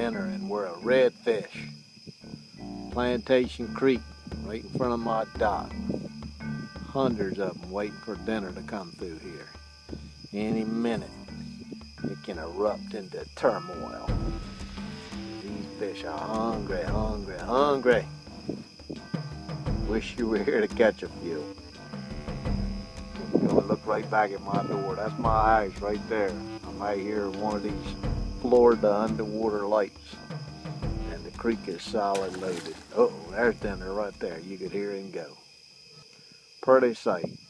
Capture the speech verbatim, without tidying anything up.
dinner and we're a Redfish. Plantation Creek, right in front of my dock. Hundreds of them waiting for dinner to come through here. Any minute, it can erupt into turmoil. These fish are hungry, hungry, hungry. Wish you were here to catch a few. I'm gonna look right back at my door. That's my eyes right there. I'm right here in one of these Florida underwater lakes. And the creek is solid loaded. Oh, there's dinner right there. You could hear him go. Pretty sight.